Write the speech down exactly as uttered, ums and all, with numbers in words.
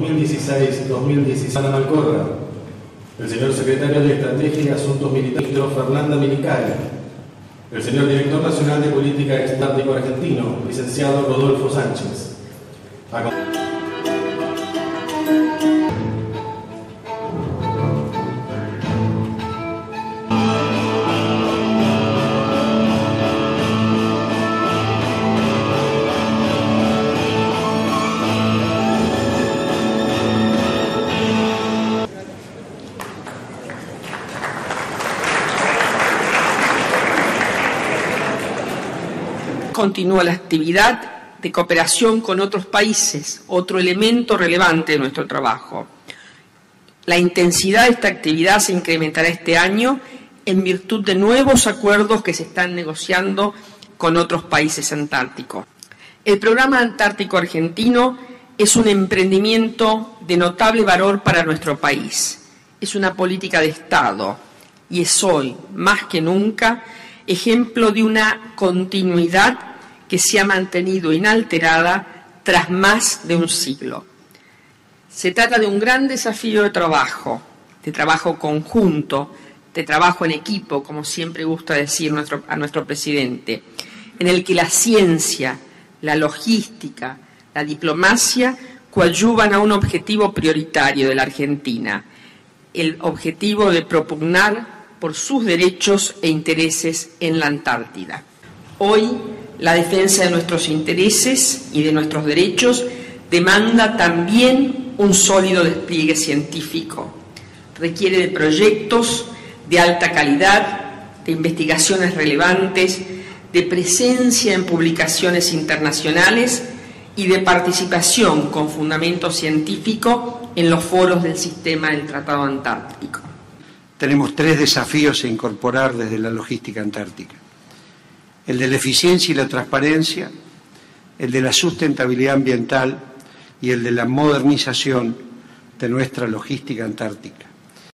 mil dieciséis dos mil diecisiete, Ana Malcorra. El señor secretario de Estrategia y Asuntos Militares, Fernanda Minicari. El señor director nacional de Política Extérnica argentino, licenciado Rodolfo Sánchez. A Continúa la actividad de cooperación con otros países, otro elemento relevante de nuestro trabajo. La intensidad de esta actividad se incrementará este año en virtud de nuevos acuerdos que se están negociando con otros países antárticos. El programa antártico argentino es un emprendimiento de notable valor para nuestro país. Es una política de Estado y es hoy, más que nunca, ejemplo de una continuidad que se ha mantenido inalterada tras más de un siglo. Se trata de un gran desafío de trabajo, de trabajo conjunto, de trabajo en equipo, como siempre gusta decir nuestro, a nuestro presidente, en el que la ciencia, la logística, la diplomacia coadyuvan a un objetivo prioritario de la Argentina, el objetivo de propugnar por sus derechos e intereses en la Antártida. Hoy, la defensa de nuestros intereses y de nuestros derechos demanda también un sólido despliegue científico. Requiere de proyectos de alta calidad, de investigaciones relevantes, de presencia en publicaciones internacionales y de participación con fundamento científico en los foros del sistema del Tratado Antártico. Tenemos tres desafíos a incorporar desde la logística antártica: el de la eficiencia y la transparencia, el de la sustentabilidad ambiental y el de la modernización de nuestra logística antártica.